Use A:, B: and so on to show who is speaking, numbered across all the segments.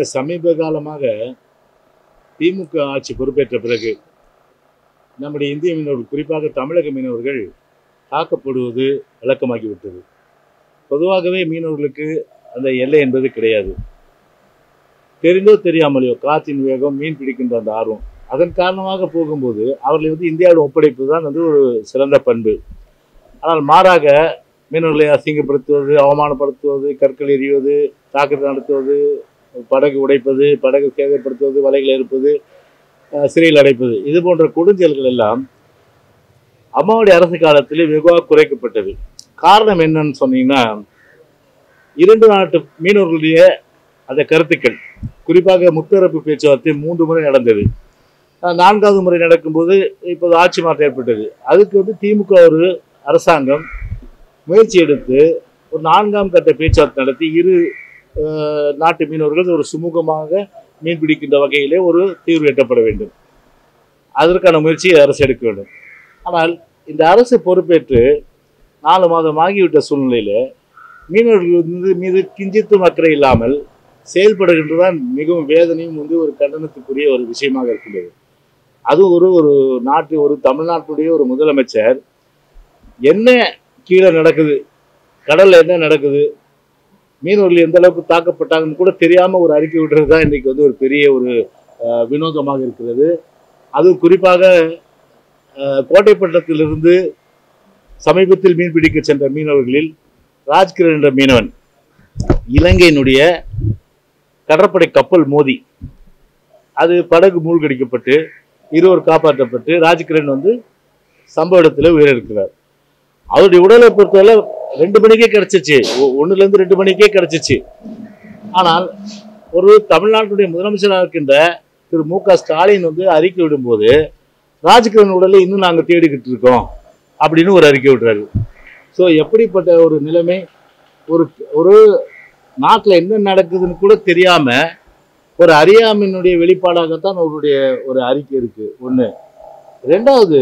A: சமீப காலமாக திமுக ஆட்சி பொறுப்பேற்ற பிறகு நம்முடைய இந்திய மீனவர்கள், குறிப்பாக தமிழக மீனவர்கள் தாக்கப்படுவது வழக்கமாகிவிட்டது. பொதுவாகவே மீனவர்களுக்கு அந்த எல்லை என்பது கிடையாது. தெரிந்தோ தெரியாமலையோ காற்றின் வேகம், மீன் பிடிக்கின்ற அந்த ஆர்வம், அதன் காரணமாக போகும்போது அவர்களை இந்தியாவில் ஒப்படைப்பது தான் ஒரு சிறந்த பண்பு. ஆனால் மாறாக மீனவர்களை அசிங்கப்படுத்துவது, அவமானப்படுத்துவது, கற்கள் எறிவது, தாக்குதல் நடத்துவது, படகு உடைப்பது, படகு சேதப்படுத்துவது, வலைகள் இருப்பது, சிறையில் அடைப்பது, இது போன்ற கொடுஞ்செயல்கள் எல்லாம் அம்மாவுடைய அரசு காலத்தில் வெகுவாக குறைக்கப்பட்டது. காரணம் என்னன்னு சொன்னீங்கன்னா, இரண்டு நாட்டு மீனவர்களுடைய அந்த கருத்துக்கள், குறிப்பாக முத்தரப்பு பேச்சுவார்த்தை 3 முறை நடந்தது. 4வது முறை நடக்கும்போது இப்போது ஆட்சி மாற்றம் ஏற்பட்டது. அதுக்கு திமுக ஒரு அரசாங்கம் முயற்சி எடுத்து ஒரு 4ஆம் கட்ட பேச்சுவார்த்தை நடத்தி இரு நாட்டு மீனவர்கள் ஒரு சுமூகமாக மீன் பிடிக்கின்ற வகையிலே ஒரு தீர்வு எட்டப்பட வேண்டும். அதற்கான முயற்சியை அரசு எடுக்க வேண்டும். ஆனால் இந்த அரசு பொறுப்பேற்று 4 மாதம் ஆகிவிட்ட சூழ்நிலையில் மீனவர்கள் மீது கிஞ்சித்தும் அக்கறை இல்லாமல் செயல்படுகின்றதான் மிகவும் வேதனையும் ஒரு கண்டனத்துக்குரிய ஒரு விஷயமாக இருக்கின்றது. அது ஒரு நாட்டு, ஒரு தமிழ்நாட்டுடைய ஒரு முதலமைச்சர் என்ன கீழே நடக்குது, கடல்ல என்ன நடக்குது, மீனவர்கள் எந்த அளவுக்கு தாக்கப்பட்டாங்கன்னு கூட தெரியாம ஒரு அறிக்கை விடுறது தான் இன்னைக்கு ஒரு பெரிய ஒரு வினோதமாக இருக்கிறது. அதுவும் குறிப்பாக கோட்டைப்பட்டினத்திலிருந்து சமீபத்தில் மீன் பிடிக்க சென்ற மீனவர்களில் ராஜ்கிரண் என்ற மீனவன் இலங்கையினுடைய கடற்படை கப்பல் மோதி அது படகு மூழ்கடிக்கப்பட்டு இருவர் காப்பாற்றப்பட்டு ராஜ்கிரண் சம்பவ இடத்துல உயிரிழக்கிறார். அவருடைய உடலை பொறுத்தவரை 2 மணிக்கே கிடைச்சிச்சு, 1லேருந்து 2 மணிக்கே கிடைச்சிச்சு. ஆனால் ஒரு தமிழ்நாட்டுடைய முதலமைச்சராக இருக்கின்ற திரு மு.க. ஸ்டாலின் அறிக்கை விடும்போது ராஜ்கிரண் உடலை இன்னும் நாங்கள் தேடிக்கிட்டு இருக்கோம் அப்படின்னு ஒரு அறிக்கை விடுறாரு. ஸோ எப்படிப்பட்ட ஒரு நிலைமை, ஒரு நாட்டில் என்ன நடக்குதுன்னு கூட தெரியாம ஒரு அறியாமையினுடைய வெளிப்பாடாகத்தான் அவருடைய ஒரு அறிக்கை இருக்கு. 1. 2வது,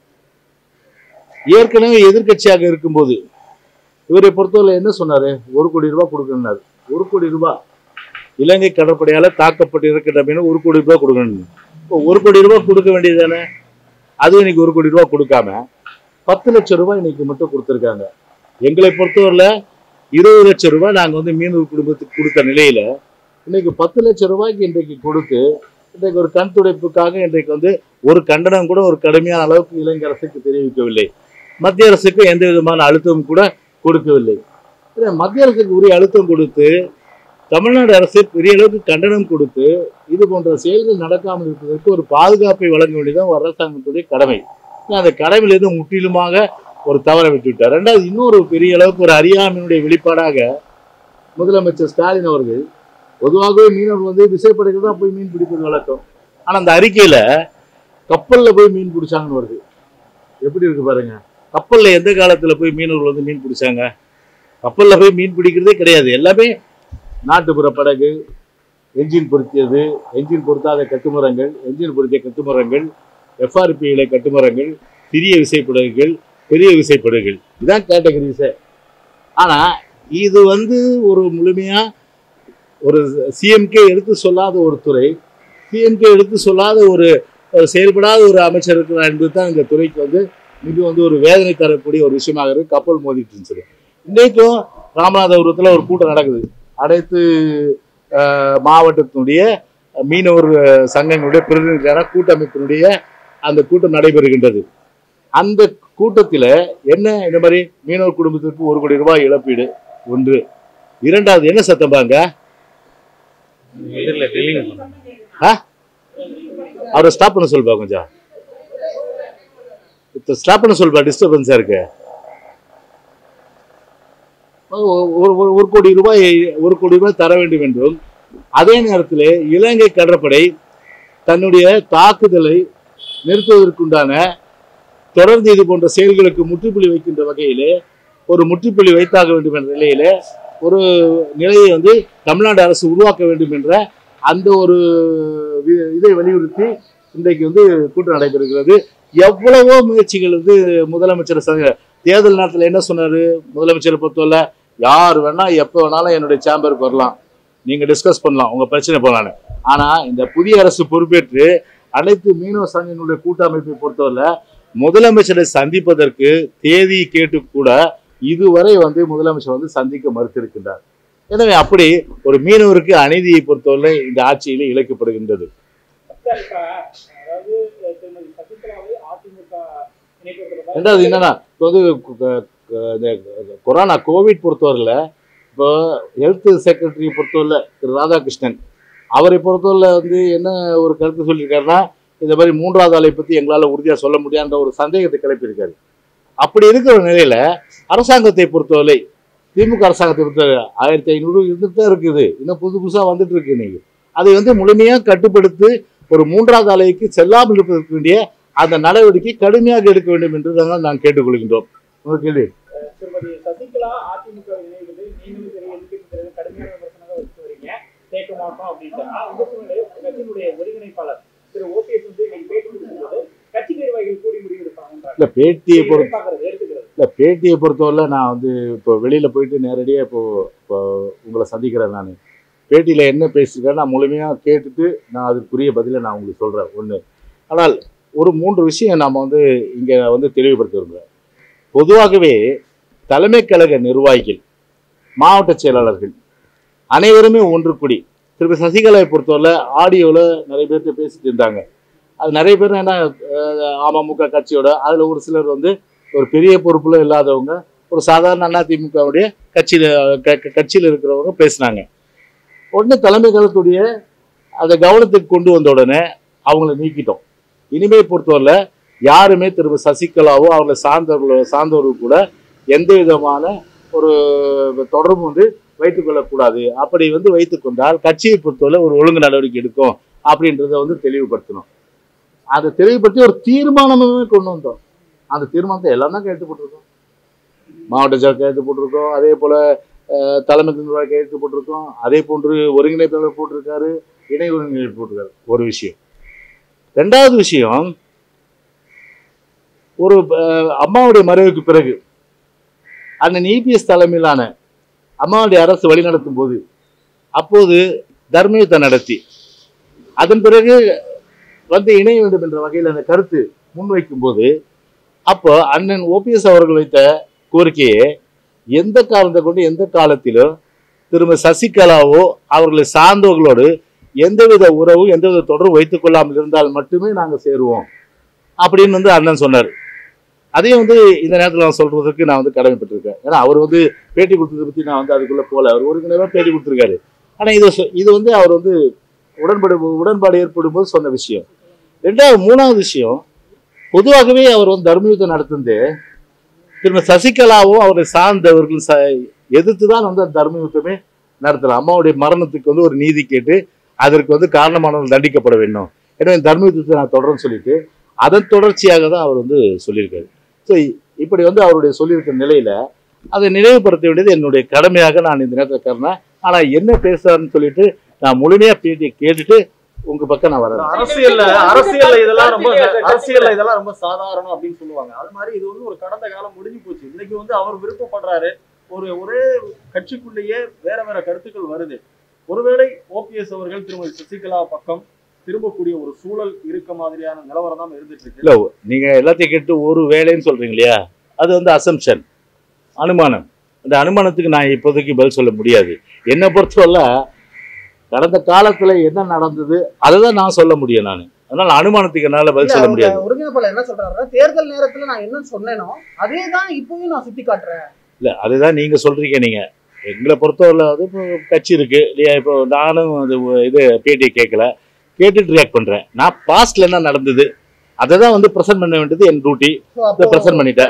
A: ஏற்கனவே எதிர்கட்சியாக இருக்கும்போது இவரை பொறுத்தவரை என்ன சொன்னாரு, 1 கோடி ரூபாய் கொடுக்கணும்னாரு. 1 கோடி ரூபாய் இலங்கை கடற்படையால தாக்கப்பட்டு இருக்கின்ற மீன் 1 கோடி ரூபாய் கொடுக்கணும். இப்போ 1 கோடி ரூபாய் கொடுக்க வேண்டியது தானே. அதுவும் இன்னைக்கு 1 கோடி ரூபாய் கொடுக்காம 10 லட்சம் ரூபாய் இன்னைக்கு மட்டும் கொடுத்துருக்காங்க. எங்களை பொறுத்தவரையில 20 லட்சம் ரூபாய் நாங்கள் மீனவர் குடும்பத்துக்கு கொடுத்த நிலையில இன்னைக்கு 10 லட்சம் ரூபாய்க்கு இன்றைக்கு கொடுத்து இன்றைக்கு ஒரு கண் துடைப்புக்காக இன்றைக்கு ஒரு கண்டனம் கூட ஒரு கடுமையான அளவுக்கு இலங்கை அரசுக்கு தெரிவிக்கவில்லை. மத்திய அரசுக்கு எந்த விதமான அழுத்தமும் கூட கொடுக்கவில்லை. மத்திய அரசுக்கு உரிய அழுத்தம் கொடுத்து தமிழ்நாடு அரசு பெரிய அளவுக்கு கண்டனம் கொடுத்து இது போன்ற செயல்கள் நடக்காமல் இருப்பதற்கு ஒரு பாதுகாப்பை வழங்க வேண்டியதான் அரசாங்கத்துடைய கடமை. அந்த கடமையிலிருந்து முற்றிலுமாக ஒரு தவறை விட்டுவிட்டார். 2வது, இன்னொரு பெரிய அளவுக்கு ஒரு அறியாமையினுடைய வெளிப்பாடாக முதலமைச்சர் ஸ்டாலின் அவர்கள், பொதுவாகவே மீனவர்கள் விசைப்படைகள் தான் போய் மீன் பிடிப்பது வழக்கம். ஆனால் அந்த அறிக்கையில கப்பல்ல போய் மீன் பிடிச்சாங்கன்னு வருது. எப்படி இருக்கு பாருங்க. கப்பல்ல எந்த காலத்துல போய் மீனவர்கள் மீன் பிடிச்சாங்க? கப்பல்ல போய் மீன் பிடிக்கிறதே கிடையாது. எல்லாமே நாட்டுப்புற படகு, என்ஜின் பொருத்தியது, என்ஜின் பொருத்தாத கட்டுமரங்கள், என்ஜின் பொருத்திய கட்டுமரங்கள், எஃப்ஆர்பி இலை கட்டுமரங்கள், சிறிய விசைப்படகுகள், பெரிய விசைப்படகுகள், இதான் கேட்டகரிஸே. ஆனா இது ஒரு முழுமையா ஒரு சிஎம்கே எடுத்து சொல்லாத ஒரு துறை, சிஎம்கே எடுத்து சொல்லாத ஒரு செயல்படாத ஒரு அமைச்சர் இருக்கிறார் என்பது தான் இந்த துறைக்கு மிக ஒரு வேதனை தரக்கூடிய ஒரு விஷயமாக இருக்கு. கப்பல் மோதிட்டு இருந்துச்சு. இன்றைக்கும் ராமநாதபுரத்தில் ஒரு கூட்டம் நடக்குது. அனைத்து மாவட்டத்தினுடைய மீனவர் சங்கங்களுடைய பிரதிநிதிகளான கூட்டமைப்பினுடைய அந்த கூட்டம் நடைபெறுகின்றது. அந்த கூட்டத்தில் என்ன, இந்த மாதிரி மீனவர் குடும்பத்திற்கு 1 கோடி ரூபாய் இழப்பீடு 1. 2வது, என்ன சத்தம்பாங்க, அவரை ஸ்டாப் பண்ண சொல்பா, கொஞ்சம் ஸ்டாப் பண்ண சொல்பா, டிஸ்டர்பன்ஸா இருக்கு. 1 கோடி ரூபாய் தர வேண்டும் என்றும், அதே நேரத்தில் இலங்கை கடற்படை தன்னுடைய தாக்குதலை நிறுத்துவதற்குண்டான தொடர்ந்து இது போன்ற செயல்களுக்கு முற்றுப்புள்ளி வைக்கின்ற வகையிலே ஒரு முற்றுப்புள்ளி வைத்தாக வேண்டும் என்ற நிலையில ஒரு நிலையை தமிழ்நாடு அரசு உருவாக்க வேண்டும் என்ற அந்த ஒரு இதை வலியுறுத்தி இன்றைக்கு கூட்டம் நடைபெறுகிறது. எவ்வளவோ முயற்சிகள் முதலமைச்சர் தேர்தல் நேரத்தில் என்ன சொன்னாரு முதலமைச்சரை பொறுத்தவரை, யார் வேணா எப்போ வேணாலும் என்னுடைய சேம்பருக்கு வரலாம், நீங்க டிஸ்கஸ் பண்ணலாம், உங்க பிரச்சனை போகலான்னு. ஆனா இந்த புதிய அரசு பொறுப்பேற்று அனைத்து மீனவ சங்கங்களுடைய கூட்டமைப்பை பொறுத்தவரை முதலமைச்சரை சந்திப்பதற்கு தேதி கேட்டு கூட இதுவரை முதலமைச்சர் சந்திக்க மறுத்திருக்கின்றார். எனவே அப்படி ஒரு மீனவருக்கு அநீதியை பொறுத்தவரை இந்த ஆட்சியிலே இழைக்கப்படுகின்றது. ரெண்டாவது என்னன்னா, கொரோனா கோவிட் பொறுத்தவரையில இப்போ ஹெல்த் செக்ரட்டரி பொறுத்தவரை திரு ராதாகிருஷ்ணன் அவரை பொறுத்தவரை என்ன ஒரு கருத்து சொல்லியிருக்காருன்னா, இந்த மாதிரி 3வது அலை பத்தி எங்களால் உறுதியா சொல்ல முடியாத ஒரு சந்தேகத்தை கிளப்பியிருக்காரு. அப்படி இருக்கிற நிலையில அரசாங்கத்தை பொறுத்தவரை திமுக அரசாங்கத்தை பொறுத்தவரை 1500 இருந்துட்டு தான் இருக்குது, இன்னும் புதுசா வந்துட்டு இருக்கு. இன்னைக்கு அதை முழுமையா கட்டுப்படுத்தி ஒரு 3வது அலைக்கு செல்லாமல் இருப்பதற்கு வேண்டிய அந்த நடவடிக்கை கடுமையாக எடுக்க வேண்டும் என்று நான் கேட்டுக்கொள்கின்றோம். உங்க கேள்வி.
B: சசிகலா அதிமுக கடுமையான விமர்சனங்கள் வச்சு வரீங்க, கேட்க மாட்டோம் அப்படின்ட்டு. இந்த சூழ்நிலையில் கட்சியினுடைய ஒருங்கிணைப்பாளர் திரு ஓபிஎஸ் பேட்டி கொடுக்கும்போது கட்சி நிர்வாகிகள் கூடி முடிவு எடுப்பாங்க.
A: இல்ல பேட்டியை பொறுத்தவரை நான் இப்போ வெளியில போயிட்டு நேரடியாக இப்போ உங்களை சந்திக்கிறேன். நான் பேட்டியில என்ன பேசியிருக்கேன் நான் முழுமையா கேட்டுட்டு நான் அதுக்குரிய பதிலை நான் உங்களுக்கு சொல்றேன். ஒண்ணு. ஆனால் ஒரு 3 விஷயம் நாம இங்க தெளிவுபடுத்த விரும்புகிறேன். பொதுவாகவே தலைமை கழக நிர்வாகிகள், மாவட்ட செயலாளர்கள் அனைவருமே ஒன்று கூடி திருப்பி சசிகலாவை பொறுத்தவரை ஆடியோவில் நிறைய பேர்கிட்ட பேசிட்டு இருந்தாங்க. அது நிறைய பேர் என்ன அமமுக கட்சியோட அதில் ஒரு சிலர் ஒரு பெரிய பொறுப்புல இல்லாதவங்க, ஒரு சாதாரண அதிமுகவுடைய கட்சியில் இருக்கிறவங்க பேசினாங்க. உடனே தலைமை கழகத்துடைய அதை கவனத்துக்கு கொண்டு வந்த உடனே அவங்கள நீக்கிட்டோம். இனிமே பொறுத்தவரை யாருமே திரும்ப சசிகலாவோ அவங்களை சார்ந்தவர்கள் கூட எந்த விதமான ஒரு தொடர்பு வைத்துக் கொள்ளக்கூடாது. அப்படி வைத்துக் கொண்டால் கட்சியை பொறுத்தவரை ஒரு ஒழுங்கு நடவடிக்கை எடுக்கும் அப்படின்றத தெளிவுபடுத்தணும். அதை தெளிவுபடுத்தி ஒரு தீர்மானமே கொண்டு வந்தோம். அந்த தீர்மானத்தை எல்லாம் தான் கையெழுத்து போட்டிருக்கோம். மாவட்ட செயலர் கையெழுத்து போட்டிருக்கோம், அதே போல தலைமை நிர்வாகி கையெழுத்து போட்டிருக்கோம், அதே போன்று ஒருங்கிணைப்பாளர் போட்டிருக்காரு, இணை ஒருங்கிணைப்பு போட்டிருக்காரு. ஒரு விஷயம். 2வது விஷயம், ஒரு அம்மாவுடைய மறைவுக்கு பிறகு அண்ணன் இபிஎஸ் தலைமையிலான அம்மாவுடைய அரசு வழிநடத்தும் போது அப்போது தர்மயுத்தம் நடத்தி அதன் பிறகு இணைய வேண்டும் என்ற வகையில் அந்த கருத்து முன்வைக்கும் போது அப்போ அண்ணன் ஓபிஎஸ் அவர்கள் வைத்த கோரிக்கையை எந்த காரணத்தை கொண்டு எந்த காலத்திலும் திரும்ப சசிகலாவோ அவர்களை சார்ந்தவர்களோடு எந்தவித உறவு எந்தவித தொடர்பு வைத்துக் கொள்ளாமல் இருந்தால் மட்டுமே நாங்கள் சேருவோம் அப்படின்னு அண்ணன் சொன்னார். அதையும் இந்த நேரத்தில் நான் சொல்றதுக்கு நான் கடமைப்பட்டிருக்கேன். ஏன்னா அவர் பேட்டி கொடுத்ததை பற்றி நான் அதுக்குள்ள போல, அவர் ஒருங்கிணைவா பேட்டி கொடுத்துருக்காரு. ஆனால் இது அவர் உடன்பாடு ஏற்படும் போது சொன்ன விஷயம். 3வது விஷயம், பொதுவாகவே அவர் தர்மயுத்தம் நடத்துந்து திரும்ப சசிகலாவும் அவரை சார்ந்தவர்கள் எதிர்த்து தான் அந்த தர்மயுத்தமே நடத்துறாங்க. அம்மாவுடைய மரணத்துக்கு ஒரு நீதி கேட்டு அதற்கு காரணமானவர்கள் தண்டிக்கப்பட வேண்டும். எனவே தர்மயுத்தத்தை நான் தொடர்ந்து சொல்லிட்டு அதன் தொடர்ச்சியாக தான் அவர் சொல்லியிருக்காரு. ஸோ இப்படி அவருடைய சொல்லியிருக்கிற நிலையில அதை நினைவுபடுத்த வேண்டியது என்னுடைய கடமையாக நான் இந்த நேரத்தில் கருனேன். ஆனா என்ன பேசுறாருன்னு சொல்லிட்டு நான் முழுமையா பேட்டியை கேட்டுட்டு உங்க பக்கம் நான் வரேன்.
B: அரசியல் இதெல்லாம் ரொம்ப சாதாரணம் அப்படின்னு சொல்லுவாங்க. அது மாதிரி இது ஒரு கடந்த காலம் முடிஞ்சு போச்சு. இன்னைக்கு அவர் விருப்பப்படுறாரு, ஒரே கட்சிக்குள்ளேயே வேற வேற கருத்துக்கள் வருது. ஒருவேளை ஓபிஎஸ் அவர்கள் திருமதி சசிகலா பக்கம் திரும்பக்கூடிய ஒரு சூழல் இருக்க மாதிரியான நிலவரம் தான் இருந்துட்டு இருக்கு.
A: இல்ல நீங்க எல்லாத்தையும் கேட்டு ஒரு வேலைன்னு சொல்றீங்க இல்லையா, அது அசம்ஷன், அனுமானம். அந்த அனுமானத்துக்கு நான் இப்போதைக்கு பதில் சொல்ல முடியாது. என்னை பொறுத்தவரை கடந்த காலத்துல என்ன நடந்தது அதை நான் சொல்ல முடியும். நான் அதனால அனுமானத்துக்கு என்னால பதில் சொல்ல முடியாது.
C: ஒருங்கிணைப்பாளர் என்ன சொல்றாரு, தேர்தல் நேரத்துல நான் என்ன சொன்னேனோ அதே தான் இப்பவும் நான் சுட்டி காட்டுறேன்.
A: இல்ல அதுதான் நீங்க சொல்றீங்க. நீங்க எங்களை பொறுத்தவரை இப்போ கட்சி இருக்கு இல்லையா, இப்போ நானும் இது பேட்டியை கேட்டுட்டு ரியாக்ட் பண்றேன். நான் பாஸ்ட்ல என்ன நடந்தது அதை தான் பிரசன்ட் பண்ண வேண்டியது என் டியூட்டி. பிரசன்ட் பண்ணிட்டேன்.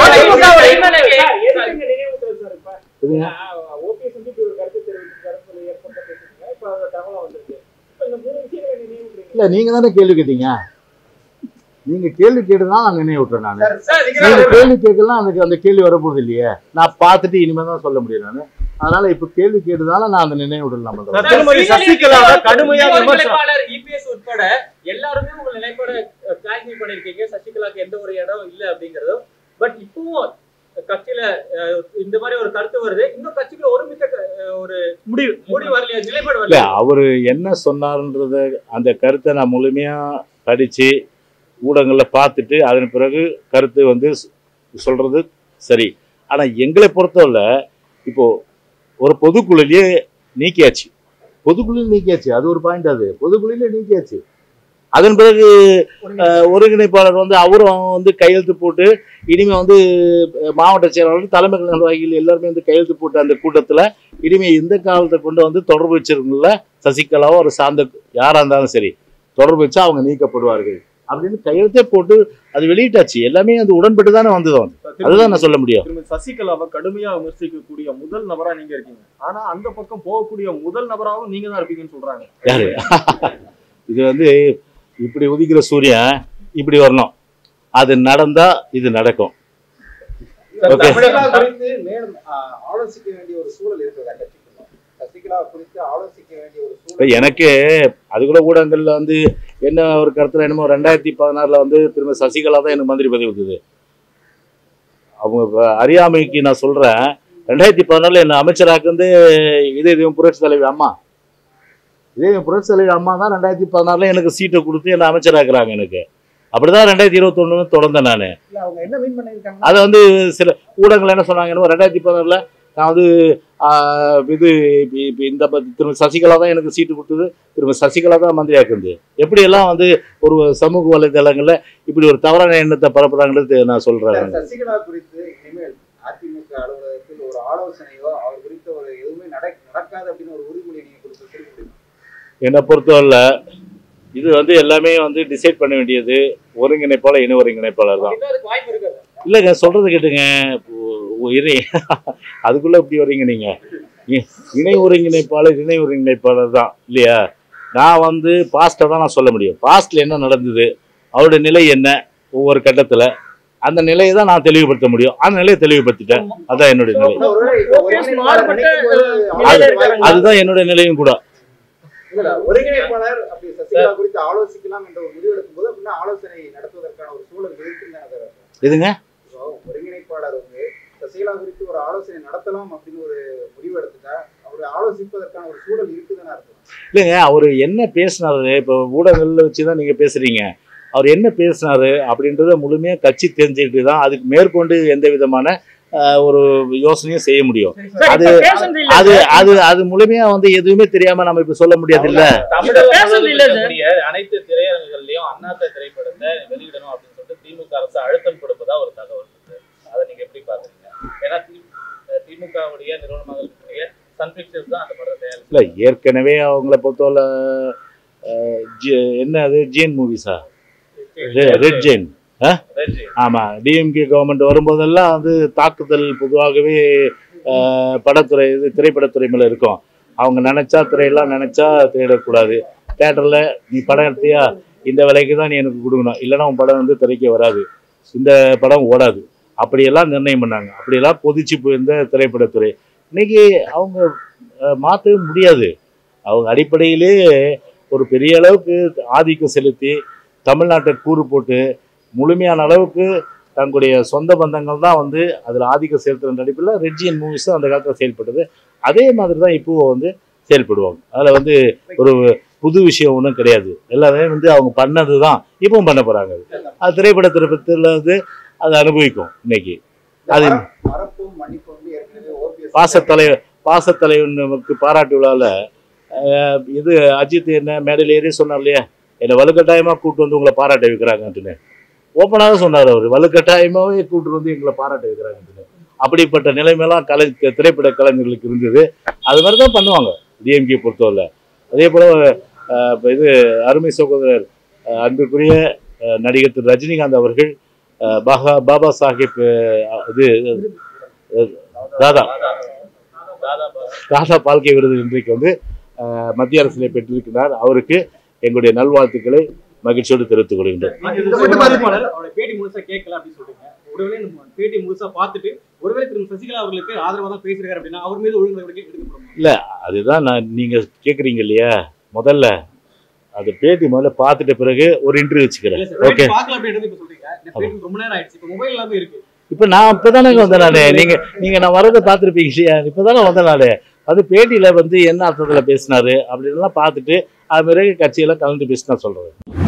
A: இல்ல நீங்க தானே கேள்வி கேட்டீங்க. நீங்க கேள்வி கேட்டுதான் நான் நினைவு விட்டுறேன். நான் நீங்க கேள்வி கேட்கலாம், அந்த கேள்வி வரப்போகுது இல்லையே, நான் பார்த்துட்டு இனிமே தான் சொல்ல முடியும். நான் அதனால இப்ப கேள்வி கேட்டதால நான் அந்த நினைவு விடலாம்.
B: உட்பட எல்லாருமே உங்க நிலைப்பாட கிளாரிஃபை பண்ணிருக்கீங்க. சசிகலாக்கு எந்த ஒரு இடம் இல்ல அப்படிங்கறதும். பட் இப்பவும் கட்சியில இந்த மாதிரி ஒரு கருத்து வருது. இன்னும் கட்சிக்குள்ள ஒருமித்த ஒரு முடிவு வரலையா?
A: இல்லை அவர் என்ன சொன்னார்ன்றத அந்த கருத்தை நான் முழுமையாக படித்து ஊடகங்களில் பார்த்துட்டு அதன் பிறகு கருத்து வந்து சொல்கிறது சரி. ஆனால் எங்களை பொறுத்தவரை இப்போது ஒரு பொதுக்குழுலையே நீக்கியாச்சு, அது ஒரு பாயிண்ட். அது பொதுக்குழுலே நீக்கியாச்சு. அதன் பிறகு ஒருங்கிணைப்பாளர் வந்து அவரும் வந்து கையெழுத்து போட்டு இனிமே வந்து மாவட்ட செயலாளர் தலைமை நிர்வாகிகள் எல்லாருமே வந்து கையெழுத்து போட்டு அந்த கூட்டத்தில் இனிமே இந்த காலத்தை கொண்டு வந்து தொடர்பு வச்சிருக்கல சசிகலாவோ ஒரு சார்ந்த யாராக இருந்தாலும் சரி தொடர்பு வச்சா அவங்க நீக்கப்படுவார்கள் அப்படின்னு கையெழுத்தே போட்டு அது வெளியிட்டாச்சு. எல்லாமே அது உடன்பட்டு தானே வந்ததும். அதுதான் நான் சொல்ல முடியும்.
B: சசிகலாவை கடுமையா விமர்சிக்கக்கூடிய முதல் நபரா நீங்க இருக்கீங்க. ஆனா அந்த பக்கம் போகக்கூடிய முதல் நபராகவும் நீங்க தான் இருப்பீங்கன்னு சொல்றாங்க.
A: யாரு? இது வந்து இப்படி உதிக்கிற சூரியன் இப்படி வரணும், அது நடந்தா இது நடக்கும்.
C: சசிகலா குறித்து மேலும் ஆலோசிக்க வேண்டிய ஒரு சூழல் இருக்கிறதா? சசிகலா குறித்து ஆலோசிக்க வேண்டிய ஒரு சூழல்
A: எனக்கு அது கூட ஊடகங்கள்ல வந்து என்ன ஒரு கருத்துல என்னமோ 2016 வந்து திரும்ப சசிகலா தான் எனக்கு மந்திரி பதவி கொடுத்தது. அவங்க அறியாமைக்கு நான் சொல்றேன், 2016 என்ன அமைச்சராக்கு வந்து இதே புரட்சி தலைவி அம்மா, புரட்சி தலைவி அம்மா தான் 2016 எனக்கு சீட்டை கொடுத்து என்ன அமைச்சராக்குறாங்க. எனக்கு அப்படிதான் 2021 தொடர்ந்தேன் நான். அதை வந்து சில ஊடகங்கள் என்ன சொன்னாங்க, 2016 நான் வந்து இது இந்த திரும்ப சசிகலா தான் எனக்கு சீட்டு கொடுத்தது, திரும்ப சசிகலா தான் மந்திரியாக்குது. எப்படியெல்லாம் வந்து ஒரு சமூக வலைதளங்கள்ல இப்படி ஒரு தவறான எண்ணத்தை பரப்புறாங்கிறது நான் சொல்றேன்.
C: சசிகலா குறித்து இனிமேல் அதிமுக அலுவலகத்தில் ஒரு ஆலோசனையோ அவர் குறித்த ஒரு எதுவுமே நடக்காது அப்படின்னு ஒரு உறுதிமொழி நீங்க கொடுத்து
A: என்னை பொறுத்தவரை இது வந்து எல்லாமே வந்து டிசைட் பண்ண வேண்டியது ஒருங்கிணைப்பாளர் இணை ஒருங்கிணைப்பாளர் தான். இல்லைங்க சொல்றது கேட்டுங்க, அதுக்குள்ள இப்படி வரீங்க நீங்க. இணை ஒருங்கிணைப்பாளர் தான் இல்லையா? நான் வந்து பாஸ்டை தான் நான் சொல்ல முடியும். பாஸ்ட்ல என்ன நடந்தது, அவருடைய நிலை என்ன, ஒவ்வொரு கட்டத்துல அந்த நிலையை தான் நான் தெளிவுபடுத்த முடியும். அந்த நிலையை தெளிவுபடுத்திட்டேன், அதான் என்னுடைய நிலை. அதுதான் என்னுடைய நிலையும் கூட.
C: ஒருங்கிணைப்பாளர் அப்படி சசிகலா குறித்து ஆலோசிக்கலாம் என்ற ஒரு முடிவு எடுக்கும் போது அப்படின்னா ஆலோசனை நடத்துவதற்கான ஒரு சூழல் இருக்குன்னு
A: எதுங்க?
C: ஒருங்கிணைப்பாளர் வந்து சசிகலா குறித்து ஒரு ஆலோசனை நடத்தலாம் அப்படின்னு ஒரு முடிவு எடுத்துட்டா அவரு ஆலோசிப்பதற்கான ஒரு சூழல் இருக்குதுன்னு அர்த்தம்.
A: இல்லைங்க, அவரு என்ன பேசினாரு, இப்போ ஊடகங்கள்ல வச்சுதான் நீங்க பேசுறீங்க. அவர் என்ன பேசினாரு அப்படின்றத முழுமையா கட்சி தெரிஞ்சுக்கிட்டு தான் அதுக்கு மேற்கொண்டு எந்த விதமான ஒரு யோசனையும் செய்ய முடியும். அது அது அது அது முழுமையா வந்து எதுவுமே தெரியாம நம்ம இப்ப சொல்ல முடியாது. இல்ல
D: அனைத்து திரையரங்குகள்லயும் அண்ணாத்த திரைப்படத்தை வெளியிடணும் அப்படின்னு சொல்லிட்டு திமுக அரசு அழுத்தம் கொடுப்பதா ஒரு தகவல் இருக்கு. அதை நீங்க எப்படி பாக்குறீங்க? ஏன்னா திமுகவுடைய நிறுவனமாக இருக்கக்கூடிய சன் பிக்சர்ஸ் தான் அந்த படத்தை
A: இல்ல, ஏற்கனவே அவங்கள பொறுத்தவரை என்ன அது ஜெயின் மூவிஸா, ரெட் ஜெயின். ஆமா, டிஎம்கே கவர்மெண்ட் வரும்போதெல்லாம் வந்து தாக்குதல் பொதுவாகவே படத்துறை திரைப்படத்துறை மேல இருக்கும். அவங்க நினைச்சா திரையெல்லாம் நினைச்சா திரையிடக்கூடாது. தியேட்டர்ல நீ படம் எடுத்தியா இந்த விலைக்கு தான் நீ எனக்கு கொடுக்கணும், இல்லைன்னா உன் படம் வந்து திரைக்க வராது, இந்த படம் ஓடாது, அப்படியெல்லாம் நிர்ணயம் பண்ணாங்க. அப்படியெல்லாம் கொதிச்சு போயிருந்த திரைப்படத்துறை இன்னைக்கு அவங்க மாற்றவே முடியாது. அவங்க அடிப்படையிலே ஒரு பெரிய அளவுக்கு ஆதிக்கம் செலுத்தி தமிழ்நாட்டை கூறு போட்டு முழுமையான அளவுக்கு தங்களுடைய சொந்த பந்தங்கள் தான் வந்து அதில் ஆதிக்கம் செலுத்துகிற அடிப்படையில் ரெட்ஜியன் மூவிஸும் அந்த காலத்தில் செயல்பட்டது. அதே மாதிரி தான் இப்போ வந்து செயல்படுவாங்க. அதில் வந்து ஒரு புது விஷயம் ஒன்றும் கிடையாது. எல்லாமே வந்து அவங்க பண்ணது தான் இப்பவும் பண்ண போகிறாங்க. அது திரைப்படத்தில் வந்து அதை அனுபவிக்கும். இன்னைக்கு அது பாசத்தலைவனுக்கு பாராட்டு விழாவில் இது அஜித் என்ன மேடையில் ஏறி சொன்னார் இல்லையா, என்னை வலுக்கட்டாயமாக கூப்பிட்டு வந்து உங்களை பாராட்ட வைக்கிறாங்கன்னு ஓப்பனாக சொன்னார். அவர் வலுக்கட்டாயமாகவே கூப்பிட்டு வந்து எங்களை பாராட்ட வைக்கிறாங்கன்னு. அப்படிப்பட்ட நிலைமையெல்லாம் திரைப்பட கலைஞர்களுக்கு இருந்தது. அது மாதிரி தான் பண்ணுவாங்க டிஎம்கே பொறுத்தவரை. அதே போல் இது அருமை சகோதரர் அன்புக்குரிய நடிகர் திரு ரஜினிகாந்த் அவர்கள் பாபா சாஹிப் இது தாதா பால்கே விருது இன்றைக்கு வந்து மத்திய அரசிலே பெற்றிருக்கிறார். அவருக்கு எங்களுடைய நல்வாழ்த்துக்களை மகிழ்ச்சியோடு தெரிவித்துக் கொள்கின்றோம்.
B: பேட்டி முழுசா கேட்கல அப்படின்னு சொல்றீங்க. ஒருவேளை பேட்டி முழுசா பார்த்துட்டு ஒருவேளை திரு சசிகலா அவர்களுக்கு ஆதரவா தான் பேசுறாரு அப்படின்னா அவர் மீது ஒழுங்கு நடவடிக்கை எடுக்கப்படும்.
A: இல்ல, அதுதான் நீங்க கேக்குறீங்க இல்லையா, முதல்ல அது பேட்டி முதல்ல பார்த்துட்ட பிறகு ஒரு இன்டர்வியூ வச்சுக்கிறேன். ஓகே,
B: ரொம்ப நேரம் ஆயிடுச்சு. இப்ப மொபைல் எல்லாமே இருக்கு.
A: இப்ப நான் இப்பதானே வந்தேன் நானு. நீங்க நான் வரதை பார்த்துருப்பீங்க இல்லையா, இப்பதானே வந்தேன் நானு. அது பேட்டியில் வந்து என்ன அர்த்தத்தில் பேசினாரு அப்படின்லாம் பார்த்துட்டு அது பிறகு கட்சியில் கலந்து பேசினா சொல்கிறேன்.